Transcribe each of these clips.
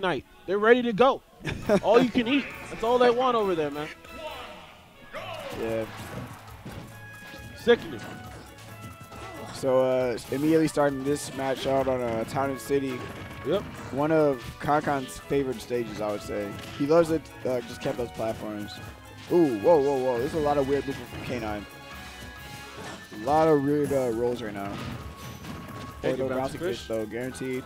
night. They're ready to go. All you can eat. That's all they want over there, man. Yeah. Sickening. So immediately starting this match out on Town and City. Yep. One of Kankan's favorite stages, I would say. He loves it. Just kept those platforms. Ooh, whoa, whoa, whoa! There's a lot of weird movement from K9. A lot of weird rolls right now. Hey, no good bouncing fish. fish though, guaranteed.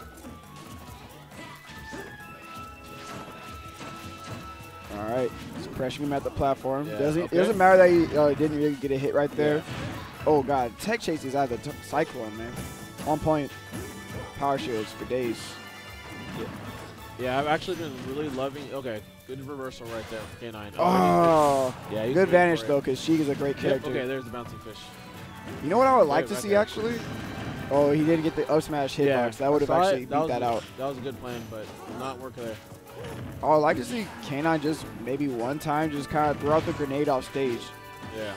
All right, he's pressuring him at the platform. Yeah, It doesn't matter that he didn't really get a hit right there. Yeah. Oh God, tech chase is out of the Cyclone, man. On point, power shields for days. Yeah, I've actually been really loving. Okay, good reversal right there, K9. Oh, yeah, good vanish though, because Sheik is a great character. Okay, there's the bouncing fish. You know what I would like to see actually? Oh, he didn't get the up smash hitbox. Yeah, that would have actually beat that out. That was a good plan, but not working there. Oh, I'd like to see K9 just maybe one time just kind of throw out the grenade off stage. Yeah.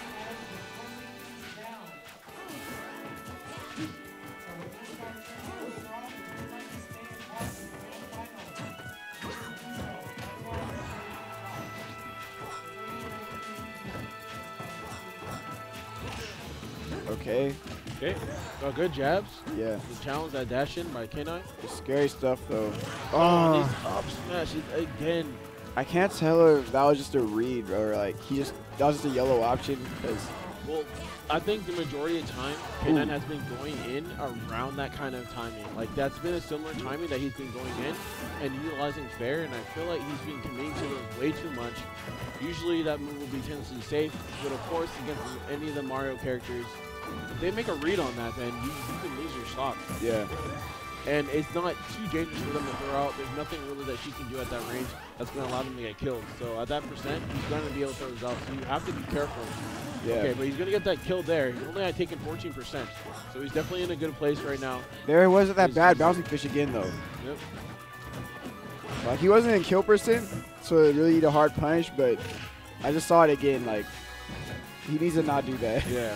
Okay. Okay. Good jabs. Yeah. The challenge that dash in by K9. The scary stuff though. Oh, these up smashes again. I can't tell if that was just a read or like that was just a yellow option because. Well, I think the majority of time K9 has been going in around that kind of timing. Like that's been a similar timing that he's been going in and utilizing fair, and I feel like he's been committing to it way too much. Usually that move will be tendency safe, but of course against any of the Mario characters, if they make a read on that, then you can lose your stock. Yeah. And it's not too dangerous for them to throw out. There's nothing really that she can do at that range that's going to allow them to get killed. So at that percent, he's going to be able to throw those out. So you have to be careful. Yeah. Okay, but he's going to get that kill there. He only had taken 14%. So he's definitely in a good place right now. There wasn't that bad bouncing fish again, though. Yep. Like, he wasn't in kill percent, so it really need a hard punish, but I just saw it again. Like, he needs to not do that. Yeah.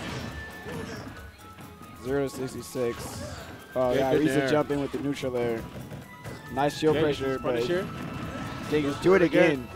0-66. Oh, yeah, Risa jump in with the neutral there. Nice shield pressure, but just do it again.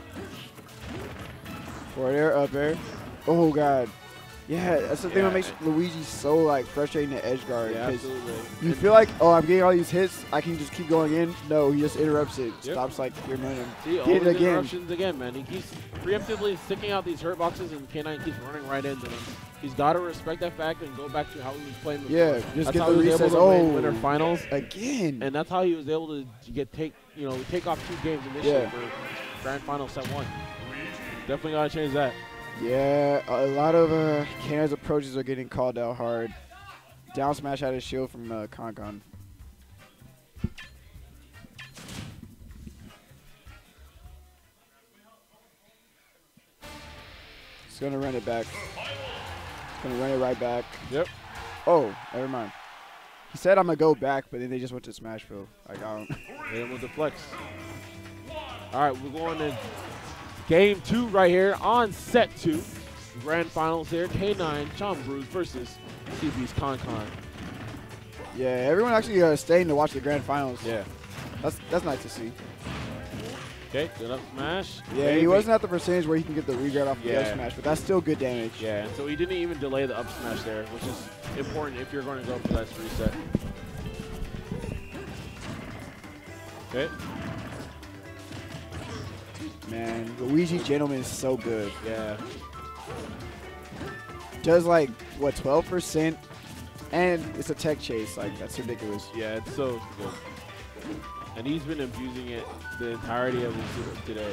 Forward air, up air. Oh, God. Yeah, that's the thing that makes Luigi so, like, frustrating to edge guard. Yeah, absolutely. You feel like, oh, I'm getting all these hits. I can just keep going in. No, he just interrupts it. Stops, like, your momentum. See, all these interruptions again, man. He keeps preemptively sticking out these hurt boxes, and K9 keeps running right into them. He's got to respect that fact and go back to how he was playing before. Yeah, just that's get how the he was recess. able to win winter finals again, and that's how he was able to take off 2 games initially for grand final set 1. Definitely gotta change that. Yeah, a lot of K9's approaches are getting called out hard. Down smash out of shield from Kankan. He's gonna run it back. Gonna run it right back. Yep. Oh, never mind. He said I'm gonna go back, but then they just went to Smashville. Like I don't. Hit him with the flex. All right, we're going to game 2 right here on set 2. Grand finals here. K9 Sean Bruce versus CB's Kankan. Yeah, everyone actually staying to watch the grand finals. Yeah. That's nice to see. Okay, good up smash. Yeah, he wasn't at the percentage where he can get the regrab off the up smash, but that's still good damage. Yeah, and so he didn't even delay the up smash there, which is important if you're going to go for that reset. Okay. Man, Luigi Gentleman is so good. Yeah. Does like, what, 12%? And it's a tech chase. Like, that's ridiculous. Yeah, it's so good. And he's been abusing it the entirety of his season today.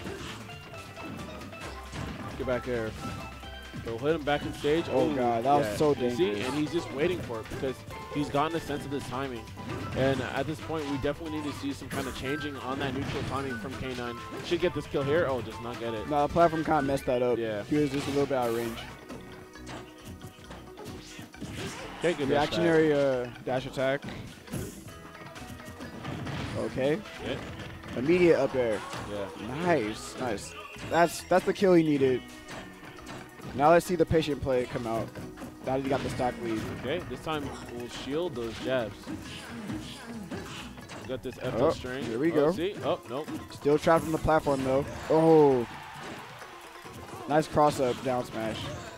Get back there. So hit him back in stage. Oh, God, that was so dangerous. See? And he's just waiting for it because he's gotten a sense of this timing. And at this point, we definitely need to see some kind of changing on that neutral timing from K9. Should get this kill here. Oh, just not get it. No, the platform kind of messed that up. Yeah. He was just a little bit out of range. Okay, good reactionary dash attack. Okay. Okay. Immediate up air. Yeah. Nice, nice. That's the kill he needed. Now let's see the patient play come out. Now that he got the stock lead. Okay, this time we'll shield those jabs. Got this F Oh, string. here we go. See? Oh, nope. Still trapped on the platform, though. Oh. Nice cross-up down smash.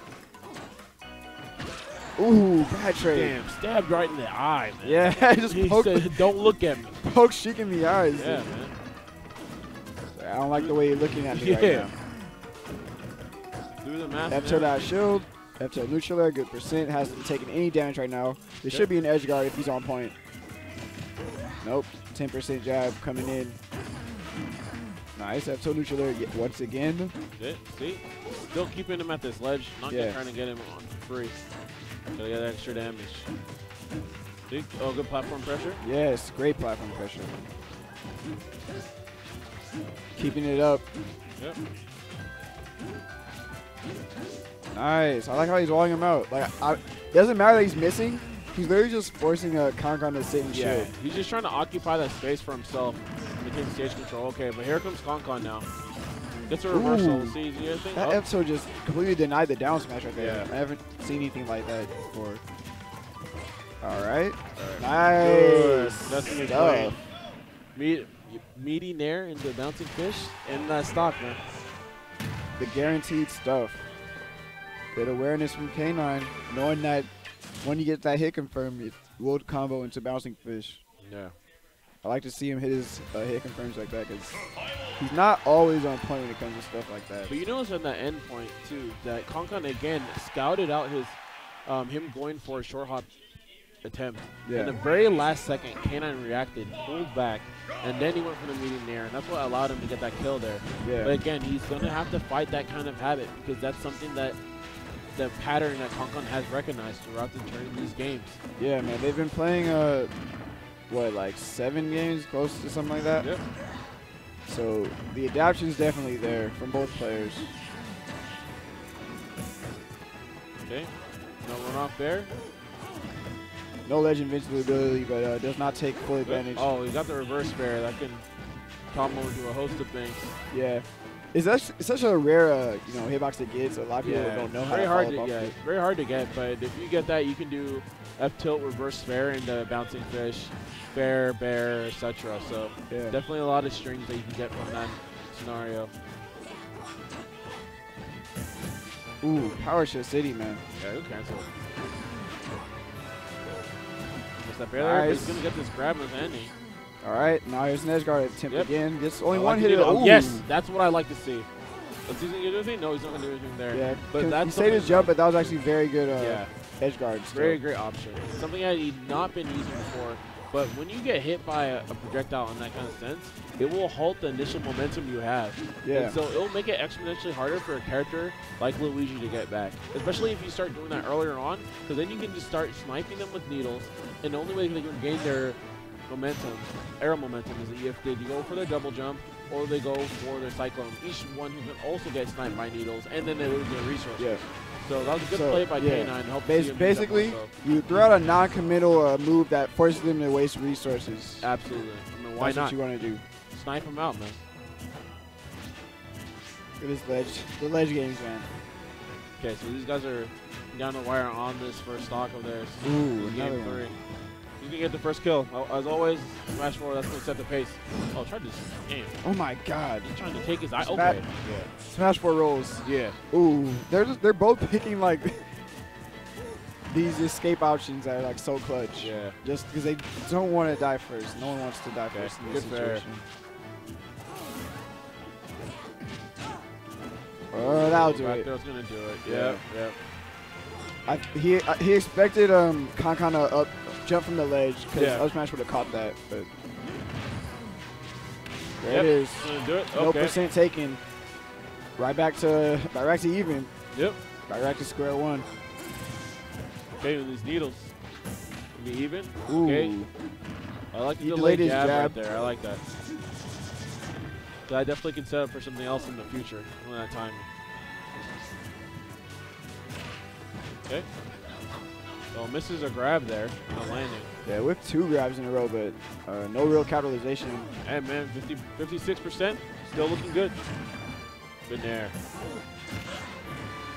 Ooh, bad trade. Damn, stabbed right in the eye, man. Yeah, just He poke, said, don't look at me. poke Sheik in the eyes. Yeah, man. I don't like the way you're looking at me right Yeah. now. Do the math. F tilt that shield. F tilt neutral there. Good percent. Hasn't taken any damage right now. There should be an edge guard if he's on point. Nope. 10% jab coming in. Nice. F tilt neutral there once again. See? Still keeping him at this ledge. Not trying to get him on for free. Gotta get extra damage. See? Oh, good platform pressure. Yes. Great platform pressure. Keeping it up. Yep. Nice. I like how he's walling him out. Like, it doesn't matter that he's missing. He's literally just forcing Concon to sit and Yeah. shield. He's just trying to occupy that space for himself. Maintain stage control. Okay, but here comes Concon now. Gets a reversal. Ooh. See, you think? That F tilt just completely denied the down smash right there. Yeah. I haven't seen anything like that before. All right. Good. Nice. That's a good stuff. play. Meaty Nair into bouncing fish and that stock, man. The guaranteed stuff. Good awareness from K9, knowing that when you get that hit confirmed, it will combo into bouncing fish. Yeah. I like to see him hit his hit confirms like that because he's not always on point when it comes to stuff like that. But you notice on that end point too that Concon again scouted out his him going for a short hop attempt. Yeah. In the very last second, K9 reacted, pulled back, and then he went for the medium nair, and that's what allowed him to get that kill there. Yeah. But again, he's going to have to fight that kind of habit because that's something that the pattern that Concon has recognized throughout the turn of these games. Yeah, man. They've been playing, what, like 7 games, close to something like that? Yep. So the adaption's definitely there from both players. Okay. No run off there. No ledge invincibility, but does not take full advantage. Oh, he got the reverse fair. That can combo into a host of things. Yeah. It's such a rare, hitbox to get, so a lot of people don't know how very to hard follow to up get. it. Very hard to get, but if you get that, you can do F tilt, reverse fair, and bouncing fish, fair, bear, etc. So Yeah. definitely a lot of strings that you can get from that scenario. Ooh, Power Shift City, man. Yeah, he'll cancel. Missed that fair there, but he's Nice. gonna get this grab with Andy. All right, now here's an edge guard attempt Yep. again. Gets only I one like hit. to do that. Ooh. Yes, that's what I like to see. Is he gonna do anything? No, he's not gonna do anything there. Yeah, but he that's saved his something- jump, but that was actually very good Yeah. edge guard. still. Very great option. Something that he'd not been using before. But when you get hit by a projectile in that kind of sense, it will halt the initial momentum you have. Yeah. And so it'll make it exponentially harder for a character like Luigi to get back. Especially if you start doing that earlier on, because then you can just start sniping them with needles. And the only way they can gain their momentum, arrow momentum, is if they go for their double jump or they go for their cyclone. Each one who can also get sniped by needles, and then they lose their resources. Yeah. So that was a good So, play by yeah. K9 to help Basically, you throw out a non-committal move that forces them to waste resources. Absolutely. I mean, why That's not? what you want to do. Snipe him out, man. Look at this ledge. The ledge games, man. Okay, so these guys are down the wire on this first stock of theirs. Ooh, Game another 3. one. He's going to get the first kill. As always, Smash 4, that's going to set the pace. Oh, tried to... Damn. Oh my God. He's trying to take his eye. Smash- Okay. Smash 4 rolls. Yeah. Ooh, they're both picking like these escape options that are like so clutch. Yeah. Just because they don't want to die first. No one wants to die Okay, first in this good fair. situation. Oh, that'll do Back it. throw's going to do it. Yeah. Yep. He expected Concon to up jump from the ledge because Yeah. Up Smash would have caught that, but there Yep. it is. Gonna do it. No Okay. percent taken. Right back to even. Yep. Right back to square one. Okay, with these needles. Be even. Ooh. Okay. I like the He delayed delayed his jab right jab. there. I like that. So I definitely can set up for something else in the future when that time. Okay. So misses a grab there on the landing. Yeah, with 2 grabs in a row, but no real capitalization. And man, 56%, still looking good. Good there.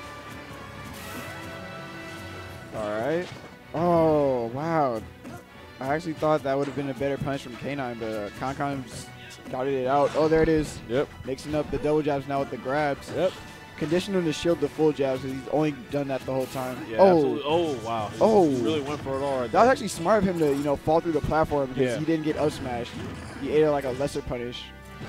All right. Oh, wow. I actually thought that would have been a better punch from K9, but Concon got it out. Oh, there it is. Yep. Mixing up the double jabs now with the grabs. Yep. Conditioning him to shield the full jabs because he's only done that the whole time. Yeah, oh, absolutely. Oh, wow. Oh. He really went for it all right that was there. actually smart of him to, you know, fall through the platform because Yeah. he didn't get up smashed. He ate it like a lesser punish.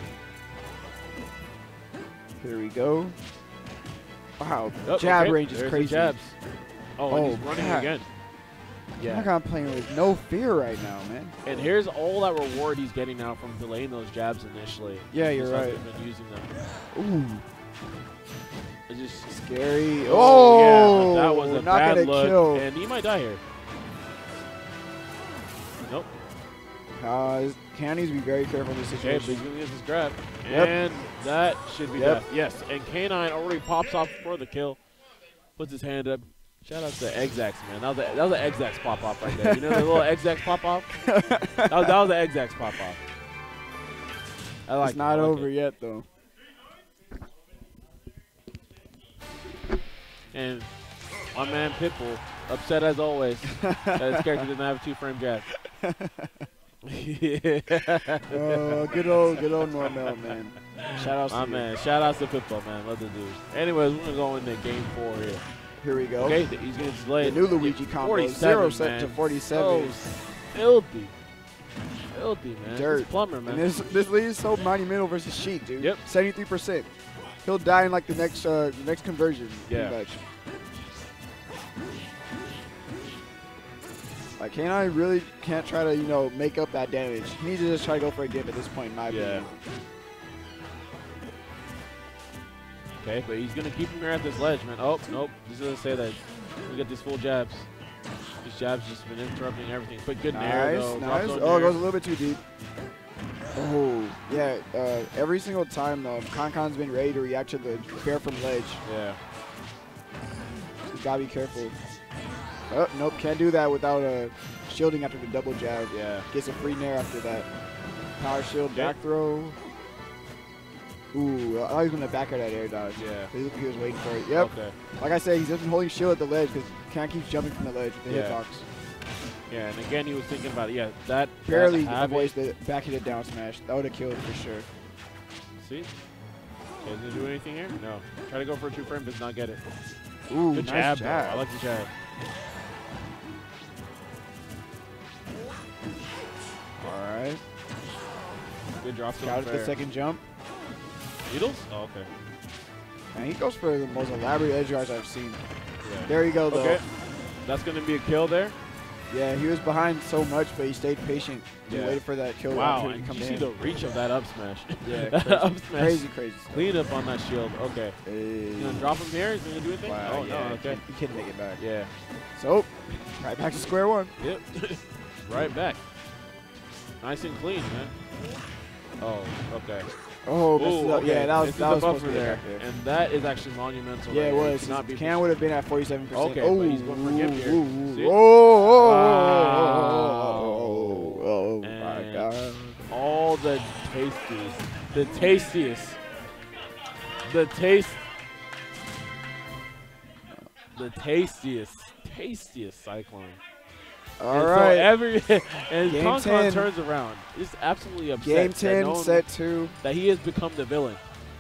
Here we go. Wow, Oh, jab okay. range is There's the crazy. jabs. Oh, and Oh, he's running God. again. Yeah. Concon playing with no fear right now, man. And here's all that reward he's getting now from delaying those jabs initially. Yeah, you're Just right. hasn't been using them. Ooh, It's just scary. yeah, Oh, that was a not bad gonna look, kill. and he might die here. Nope. K9 needs to be very careful in this Okay, but situation. he's gonna get this grab, Yep. and that should be Yep. death. Yes, and K9 already pops off for the kill, puts his hand up. Shout out to Exax, man. That was an Exax pop off right there. You know the little Exax pop off? that was an Exax pop off. I like It's not it. I like over it. yet, though. And my man Pitbull, upset as always that his character didn't have a 2-frame jab. Good old Normal, man. Shout out My to you. man, shout outs to Pitbull, man. Love the dude. Anyways, we're gonna go into game 4 here. Here we go. Okay, he's gonna delay The new Luigi combo. 47, 0 set man. to 47. So filthy, filthy, man. Dirt. This Plumber, man. And this lead is so monumental versus Sheik, dude. Yep. 73%. He'll die in like the next conversion. Yeah. Pretty much. Like K9 really can't try to, you know, make up that damage. He needs to just try to go for a game at this point, in my opinion. Okay, but he's gonna keep him here at this ledge, man. Oh, nope. He's gonna say that. We got these full jabs. These jabs just been interrupting everything. But good nair, Nice, though. nice. Drops on Oh, it nair. goes a little bit too deep. Oh, yeah. Every single time, Concon's been ready to react to the fair from ledge. Yeah. You gotta be careful. Oh, nope, can't do that without shielding after the double jab. Yeah. Gets a free nair after that. Power shield, Okay. back throw. Ooh, I thought he was going to back out that air dodge. Yeah. He was waiting for it. Yep. Okay. Like I said, he's just been holding shield at the ledge because Can keeps jumping from the ledge with the Yeah. hitbox. Yeah, and again, he was thinking about it. Yeah, that Barely that habit- avoids the back hit down smash. That would have killed for sure. See? Okay, does he do anything here? No. Try to go for a 2-frame, does not get it. Ooh, Good nice jab, though. I like the jab. All right. Good drop. Got it the second jump. Needles? Oh, okay. And he goes for the most elaborate edge guards I've seen. Yeah. There you go, though. Okay. That's going to be a kill there. Yeah, he was behind so much, but he stayed patient. He Yeah. waited for that kill Wow, opportunity and to come you see in. the reach of that up smash. Yeah, That crazy. up smash. Crazy stuff. Clean up on that shield. Okay. Hey. You going to drop him here? Is he going to do anything? Wow, Oh, yeah, no. Okay. He couldn't make it back. Yeah. So, right back to square one. Yep. Right back. Nice and clean, man. Oh, okay. Oh, messed Ooh, it up. okay. Yeah, that was This is that the was supposed buffer to be there. back there. And that is actually monumental. Yeah, right it here. was. Not be Can would have been at 47%. Okay, oh, but he's going for Gimp here. See? Oh, my And God. all the tastiest Cyclone. All and right. So and Game Concon 10. turns around. He's absolutely upset. Game that 10, no one- set 2. That he has become the villain.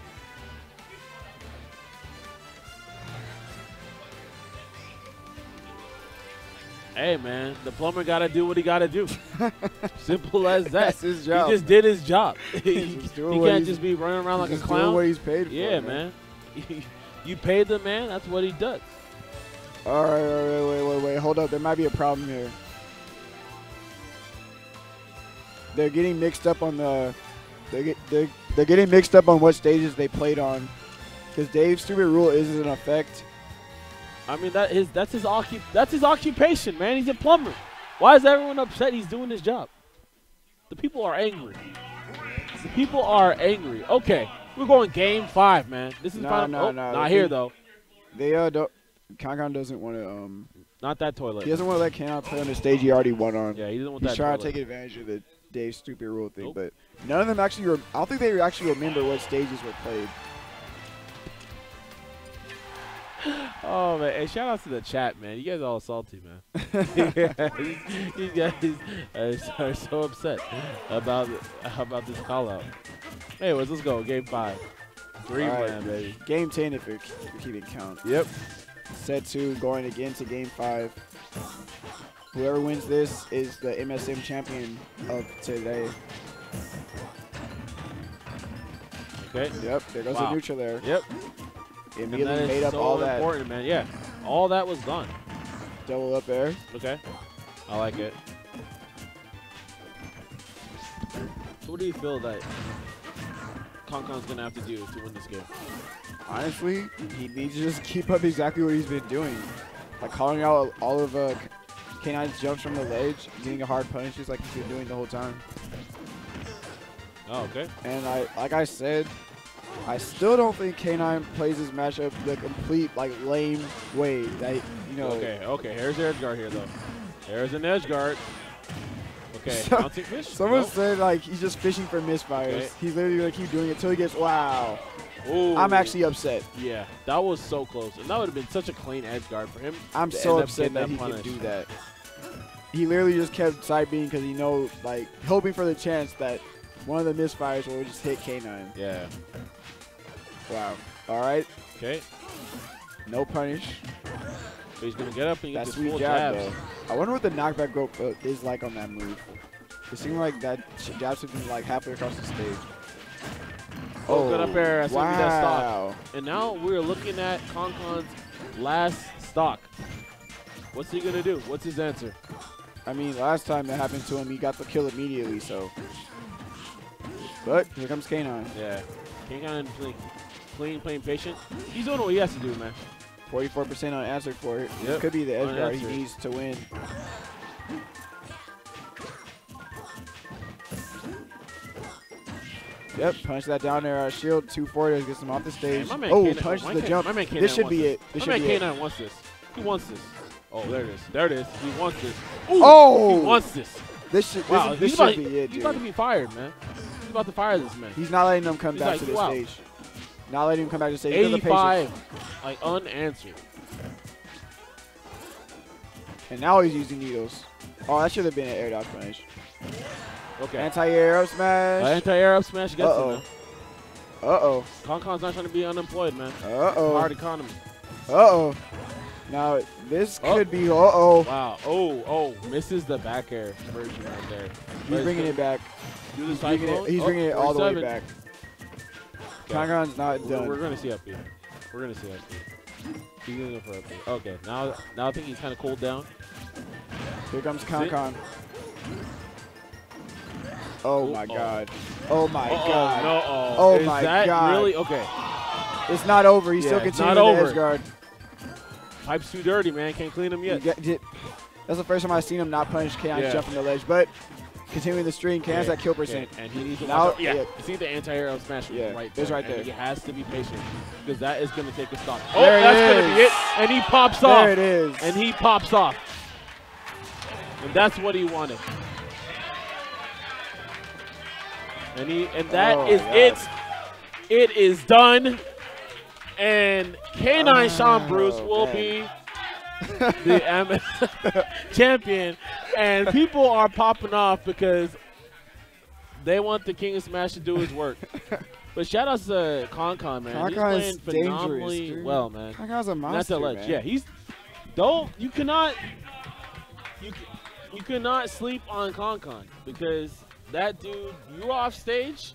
Hey, man, the plumber got to do what he got to do. Simple as that. That's his job. He just did his job. he He's just doing he what can't he's- just be running around like a He's doing clown. what he's paid for. Yeah, man. You paid the man, that's what he does. All right, wait. Hold up. There might be a problem here. They're getting mixed up on the. They're getting mixed up on what stages they played on, because Dave's stupid rule is in effect. I mean, that's his occupation, man. He's a plumber. Why is everyone upset? He's doing his job. The people are angry. The people are angry. Okay, we're going game 5, man. This is final. No. Not here though. They don't. Concon doesn't want to. Not that toilet. He doesn't want to let Canon play on the stage he already won on. Yeah, he doesn't want He's that. trying toilet. to take advantage of the Dave's stupid rule thing, Nope. but none of them actually. I don't think they actually remember what stages were played. Oh man, hey, shout out to the chat, man. You guys are all salty, man. These guys are so upset about this call out. Anyways, let's go. Game 5. Dream All right. land, baby. Game 10 if you're keeping count. Yep. Set 2 going again to Game 5. Whoever wins this is the MSM champion of today. Okay. Yep, there goes the neutral there. Yep. Immediately made up all that. Important, man. Yeah. All that was gone. Double up air. Okay. I like it. So what do you feel that Concon's going to have to do to win this game? Honestly, he needs to just keep up exactly what he's been doing. Like calling out all of K9's jumps from the ledge, getting a hard punishes like he's been doing the whole time. Oh, okay. And like I said, I still don't think K9 plays his matchup the complete lame way that you know. Okay. Here's the edge guard here though. There's an edge guard. Okay. So, bouncing fish. Someone Nope. said he's just fishing for misfires. Okay. He's literally gonna keep doing it until he gets wow. Ooh. I'm actually upset. Yeah, that was so close, and that would have been such a clean edge guard for him. I'm to so end up upset getting that he punish. can do that. He literally just kept side being because he knows, hoping for the chance that one of the misfires will just hit K9. Yeah. Wow. All right. Okay. No punish. But he's gonna get up and get That this sweet full jab, jabs. though. I wonder what the knockback rope is like on that move. It seemed like that jab should be halfway across the stage. Oh, good up air. That's gonna be that stock. wow. And now we're looking at Concon's last stock. What's he gonna do? What's his answer? I mean, last time that happened to him, he got the kill immediately, so. But here comes K9. Yeah. K9 playing patient. He's doing what he has to do, man. 44% unanswered for it. Yep. This could be the edge guard he Unanswered. needs to win. Yep, punch that down there. Shield 240 gets him off the stage. Man, my man Oh, K9 punches my the K- jump. my man K9 This should wants be this. it. This My should man be it. K9 wants this. He wants this. Oh, there it is. There it is. He wants this. Ooh, Oh! He wants this. This should, Wow, this he's should about, be it, he's about to dude. be fired, man. He's about to fire this man. He's not letting him come He's back like, to this wow. stage. Not letting him come back to the stage. Look at the patience. 85, like unanswered. And now he's using needles. Oh, that should have been an air dodge punish. Okay. Anti-air up smash. Anti-air up smash gets him, man. Uh-oh. Concon's not trying to be unemployed, man. Uh-oh. Hard economy. Uh-oh. Now, this could be uh-oh. Wow. Oh, misses the back air version right there. He's bringing it back. Do the He's bringing cyclone. it, he's bringing it all the way 47. back. Okay. Concon's not We're done. going to see up here. We're going to see up here. He's going to go for up here. Okay. Now I think he's kind of cooled down. Here comes Concon. Oh, my Uh-oh. God. Oh, my God. No. Oh, Is my that God. really? Okay. It's not over. He's Yeah, still it's continuing not the over. edge guard. Pipe's too dirty, man. Can't clean him yet. That's the first time I've seen him not punish K9's Yeah. jump from the ledge. But continuing the stream, K9's that kill percent. And he needs to Now- watch out. Yeah. yeah. You see the anti-air up smash Yeah, right it's there. right and there. he has to be patient because that is going to take a stop. Oh, There it that's going to be is. it. And he pops off. There it is. And he pops off. And that's what he wanted. And that Oh, is my it. God. It is done. And K9 Sean Bruce will man. be the champion. And people are popping off because they want the King of Smash to do his work. But shout out to Concon, man. He's Concon playing is phenomenally dangerous, dude. well, man. Concon's a And monster, that's a ledge. man. Yeah, you cannot sleep on Concon because that dude, you off stage.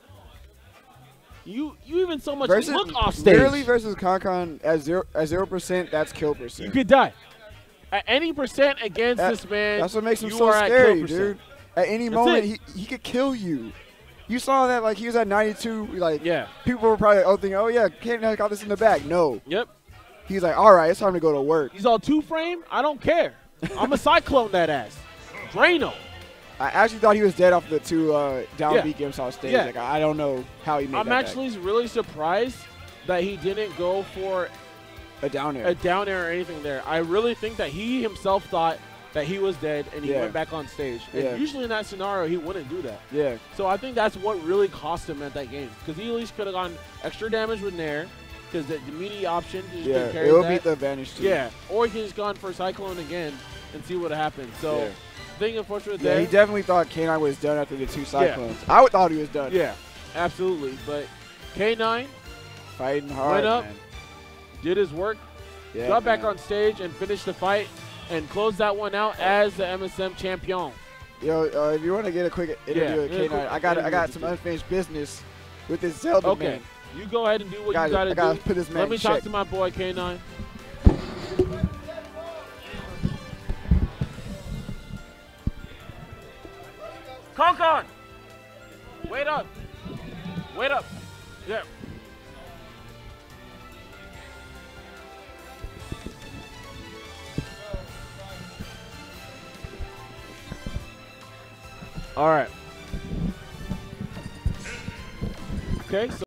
You even so much Versus, look off stage. literally versus Concon at 0%, that's kill percent. You could die. At any percent against this man, That's what makes him you so are at scary, kill percent. dude. At any That's moment, he could kill you. You saw that, he was at 92. Yeah. People were probably thinking, oh, yeah, K9 got this in the bag. No. Yep. He's like, all right, it's time to go to work. He's all two frame. I don't care. I'm a cyclone that ass. Drano. I actually thought he was dead off the two down Yeah. B games off stage. Yeah. I don't know how he made I'm that actually really surprised that he didn't go for back. A down air. a down air or anything there. I really think that he himself thought that he was dead and he Yeah. went back on stage. And Yeah. usually in that scenario, he wouldn't do that. Yeah. So I think that's what really cost him at that game because he at least could have gotten extra damage with Nair because the immediate option he just Yeah. couldn't carry It will that. beat the advantage, too. Yeah, or he could just gone for Cyclone again and see what happens. So, Yeah. thing unfortunate Yeah, there. he definitely thought K9 was done after the 2 Cyclones. I would thought he was done. Yeah, absolutely. But K9 Fighting hard, went up, man. did his work, Yeah, got back man. on stage, and finished the fight, and closed that one out as the MSM champion. Yo, if you want to get a quick interview with Yeah, K9, quick I got interview some with unfinished business with this Zelda Okay, man. you go ahead and do what you I gotta gotta do. put this man Let me in talk check. to my boy K9. Konkon! Wait up! Wait up! Yeah. All right. Okay, so